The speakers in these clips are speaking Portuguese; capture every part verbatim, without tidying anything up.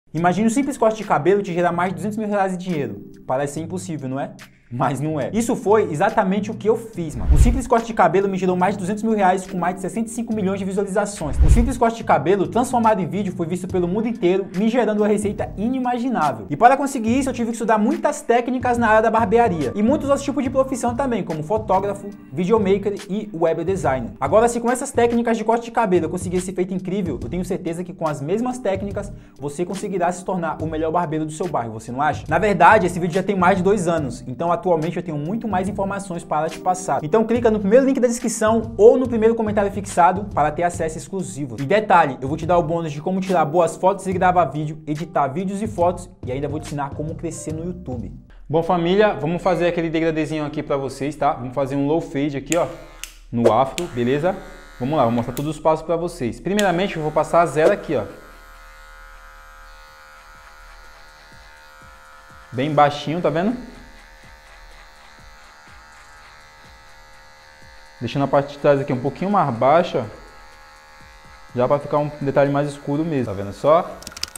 Imagine um simples corte de cabelo te gerar mais de duzentos mil reais de dinheiro. Parece ser impossível, não é? Mas não é. Isso foi exatamente o que eu fiz, mano. Um simples corte de cabelo me gerou mais de duzentos mil reais com mais de sessenta e cinco milhões de visualizações. Um simples corte de cabelo transformado em vídeo foi visto pelo mundo inteiro, me gerando uma receita inimaginável. E para conseguir isso, eu tive que estudar muitas técnicas na área da barbearia. E muitos outros tipos de profissão também, como fotógrafo, videomaker e web designer. Agora, se com essas técnicas de corte de cabelo eu conseguir esse feito incrível, eu tenho certeza que com as mesmas técnicas, você conseguirá se tornar o melhor barbeiro do seu bairro, você não acha? Na verdade, esse vídeo já tem mais de dois anos, então atualmente eu tenho muito mais informações para te passar. Então clica no primeiro link da descrição ou no primeiro comentário fixado para ter acesso exclusivo. E detalhe, eu vou te dar o bônus de como tirar boas fotos e gravar vídeo, editar vídeos e fotos e ainda vou te ensinar como crescer no YouTube. Bom, família, vamos fazer aquele degradezinho aqui para vocês, tá? Vamos fazer um low fade aqui, ó, no afro, beleza? Vamos lá, vou mostrar todos os passos para vocês. Primeiramente, eu vou passar a zero aqui, ó. Bem baixinho, tá vendo? Deixando a parte de trás aqui um pouquinho mais baixa, já para ficar um detalhe mais escuro mesmo, tá vendo só?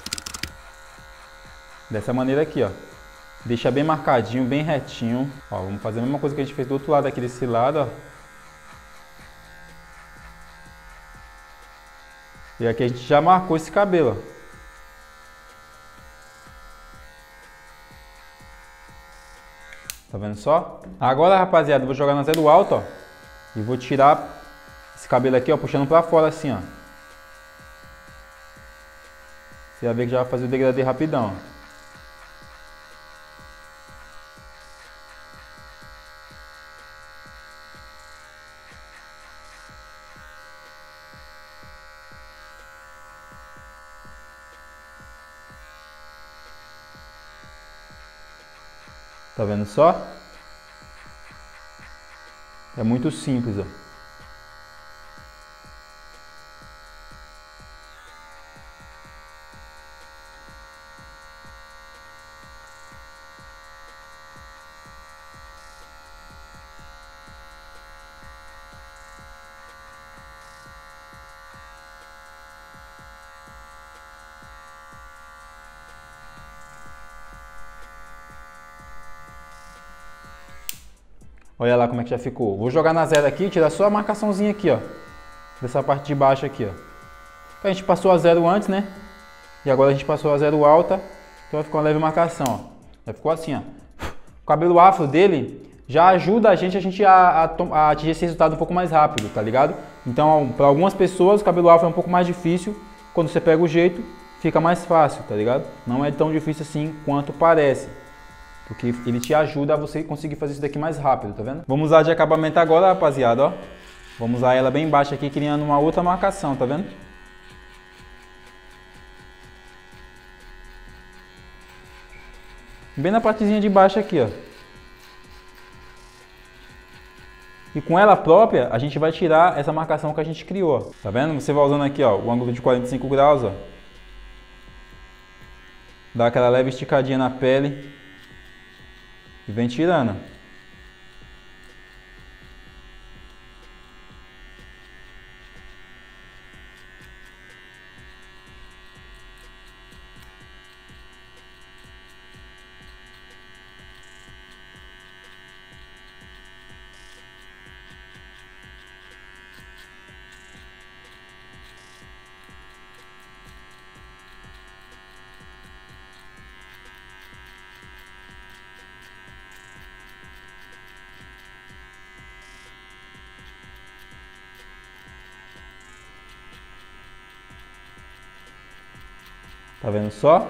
Dessa maneira aqui, ó. Deixa bem marcadinho, bem retinho. Ó, vamos fazer a mesma coisa que a gente fez do outro lado aqui desse lado, ó. E aqui a gente já marcou esse cabelo, ó. Tá vendo só? Agora, rapaziada, eu vou jogar na zero alto, ó. E vou tirar esse cabelo aqui, ó, puxando pra fora assim, ó. Você vai ver que já vai fazer o degradê rapidão, ó. Tá vendo só? É muito simples, ó. Olha lá como é que já ficou. Vou jogar na zero aqui e tirar só a marcaçãozinha aqui, ó. Dessa parte de baixo aqui, ó. A gente passou a zero antes, né? E agora a gente passou a zero alta. Então vai ficar uma leve marcação, ó. Já ficou assim, ó. O cabelo afro dele já ajuda a gente, a, gente a, a, a atingir esse resultado um pouco mais rápido, tá ligado? Então, para algumas pessoas, o cabelo afro é um pouco mais difícil. Quando você pega o jeito, fica mais fácil, tá ligado? Não é tão difícil assim quanto parece. Porque ele te ajuda a você conseguir fazer isso daqui mais rápido, tá vendo? Vamos usar de acabamento agora, rapaziada, ó. Vamos usar ela bem baixa aqui, criando uma outra marcação, tá vendo? Bem na partezinha de baixo aqui, ó. E com ela própria, a gente vai tirar essa marcação que a gente criou, ó. Tá vendo? Você vai usando aqui, ó, o ângulo de quarenta e cinco graus, ó. Dá aquela leve esticadinha na pele. E vem tirando. Tá vendo só?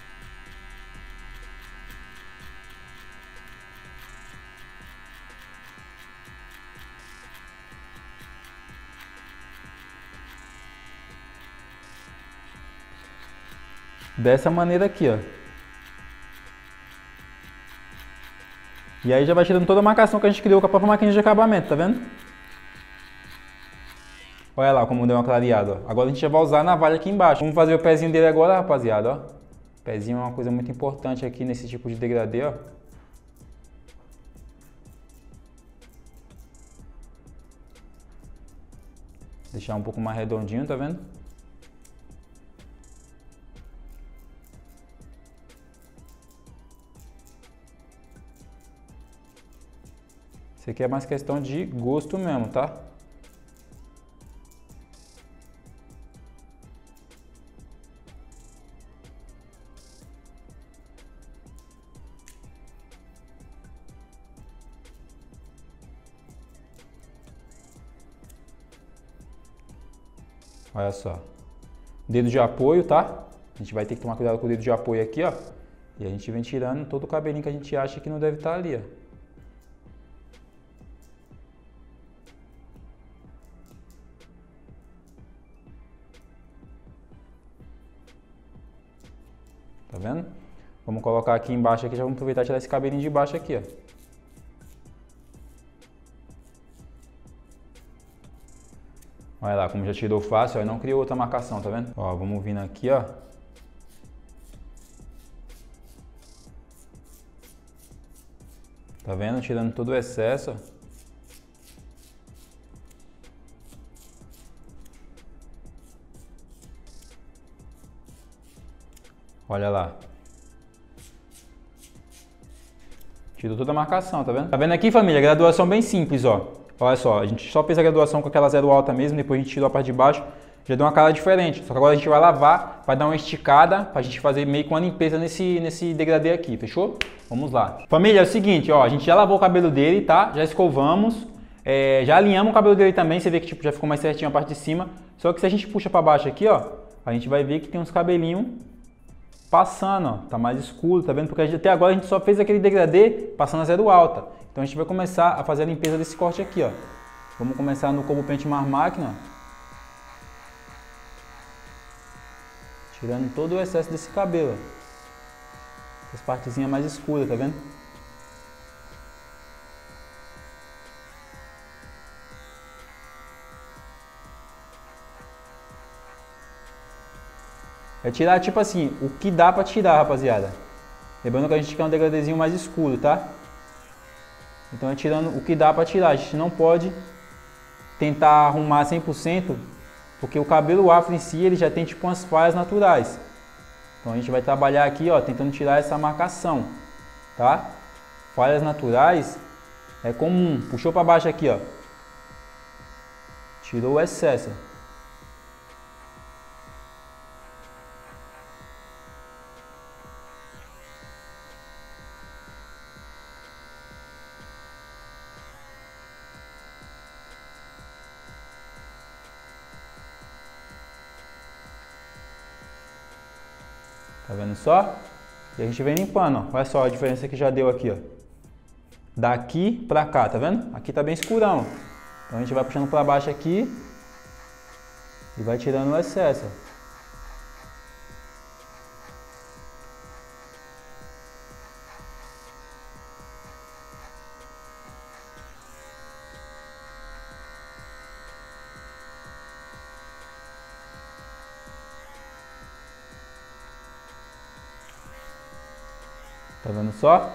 Dessa maneira aqui, ó. E aí já vai tirando toda a marcação que a gente criou com a própria máquina de acabamento, tá vendo? Olha lá como deu uma clareada, ó. Agora a gente já vai usar a navalha aqui embaixo. Vamos fazer o pezinho dele agora, rapaziada, ó. O pezinho é uma coisa muito importante aqui nesse tipo de degradê, ó. Deixar um pouco mais redondinho, tá vendo? Isso aqui é mais questão de gosto mesmo, tá? Olha só. Dedo de apoio, tá? A gente vai ter que tomar cuidado com o dedo de apoio aqui, ó. E a gente vem tirando todo o cabelinho que a gente acha que não deve estar ali, ó. Tá vendo? Vamos colocar aqui embaixo aqui, já vamos aproveitar e tirar esse cabelinho de baixo aqui, ó. Olha lá, como já tirou fácil, ó, e não criou outra marcação, tá vendo? Ó, vamos vindo aqui, ó. Tá vendo? Tirando todo o excesso, ó. Olha lá. Tirou toda a marcação, tá vendo? Tá vendo aqui, família? Graduação bem simples, ó. Olha só, a gente só fez a graduação com aquela zero alta mesmo, depois a gente tirou a parte de baixo, já deu uma cara diferente. Só que agora a gente vai lavar, vai dar uma esticada pra gente fazer meio que uma limpeza nesse, nesse degradê aqui, fechou? Vamos lá. Família, é o seguinte, ó, a gente já lavou o cabelo dele, tá? Já escovamos, é, já alinhamos o cabelo dele também, você vê que tipo, já ficou mais certinho a parte de cima. Só que se a gente puxa pra baixo aqui, ó, a gente vai ver que tem uns cabelinhos passando, ó, tá mais escuro, tá vendo? Porque a gente, até agora a gente só fez aquele degradê passando a zero alta. Então a gente vai começar a fazer a limpeza desse corte aqui, ó. Vamos começar no Combo Pente Mais Máquina, tirando todo o excesso desse cabelo, ó. Essas partezinhas mais escuras, tá vendo? É tirar, tipo assim, o que dá pra tirar, rapaziada. Lembrando que a gente quer um degradêzinho mais escuro, tá? Então é tirando o que dá pra tirar. A gente não pode tentar arrumar cem por cento, porque o cabelo afro em si, ele já tem tipo umas falhas naturais. Então a gente vai trabalhar aqui, ó, tentando tirar essa marcação, tá? Falhas naturais é comum. Puxou pra baixo aqui, ó. Tirou o excesso. Tá vendo só? E a gente vem limpando, ó. Olha só a diferença que já deu aqui, ó. Daqui pra cá, tá vendo? Aqui tá bem escurão. Então a gente vai puxando pra baixo aqui e vai tirando o excesso, ó. Tá vendo só?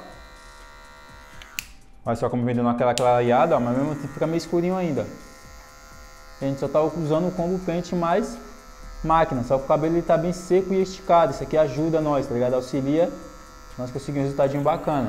Olha só como vem dando aquela clareada, ó, mas mesmo assim fica meio escurinho ainda. A gente só tá usando o Combo Pente Mais Máquina, só que o cabelo ele tá bem seco e esticado. Isso aqui ajuda nós, tá ligado? Auxilia nós conseguimos um resultadinho bacana.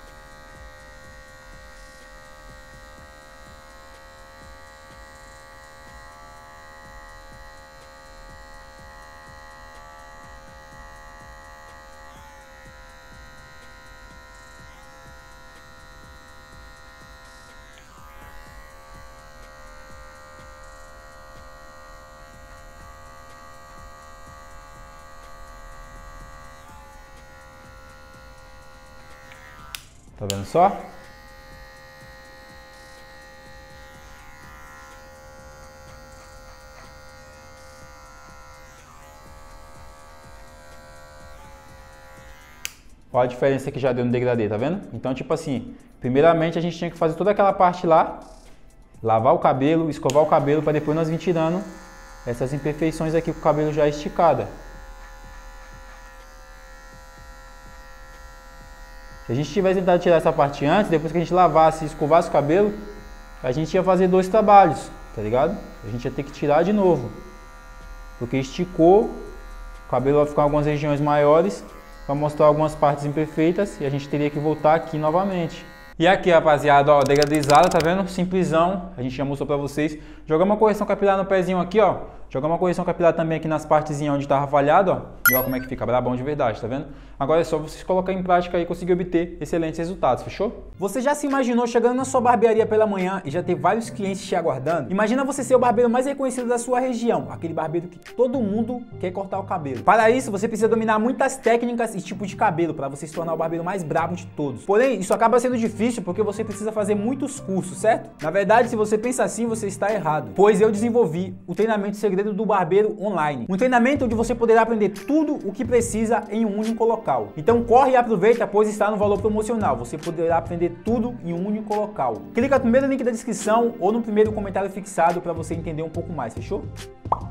Tá vendo só? Olha a diferença que já deu no degradê, tá vendo? Então, tipo assim, primeiramente a gente tinha que fazer toda aquela parte lá, lavar o cabelo, escovar o cabelo, para depois nós vir tirando essas imperfeições aqui com o cabelo já esticado. Se a gente tivesse tentado tirar essa parte antes, depois que a gente lavasse e escovasse o cabelo, a gente ia fazer dois trabalhos, tá ligado? A gente ia ter que tirar de novo, porque esticou, o cabelo vai ficar em algumas regiões maiores, vai mostrar algumas partes imperfeitas e a gente teria que voltar aqui novamente. E aqui, rapaziada, ó, degradizada, tá vendo? Simplesão, a gente já mostrou pra vocês. Jogar uma correção capilar no pezinho aqui, ó. Jogar uma correção capilar também aqui nas partezinhas onde tava falhado, ó. E ó como é que fica, brabão de verdade, tá vendo? Agora é só vocês colocar em prática aí e conseguir obter excelentes resultados, fechou? Você já se imaginou chegando na sua barbearia pela manhã e já ter vários clientes te aguardando? Imagina você ser o barbeiro mais reconhecido da sua região, aquele barbeiro que todo mundo quer cortar o cabelo. Para isso, você precisa dominar muitas técnicas e tipos de cabelo para você se tornar o barbeiro mais brabo de todos. Porém, isso acaba sendo difícil porque você precisa fazer muitos cursos, certo? Na verdade, se você pensa assim, você está errado. Pois eu desenvolvi o treinamento Segredo do Barbeiro Online. Um treinamento onde você poderá aprender tudo o que precisa em um único local. Então corre e aproveita, pois está no valor promocional. Você poderá aprender tudo em um único local. Clica no primeiro link da descrição ou no primeiro comentário fixado para você entender um pouco mais, fechou?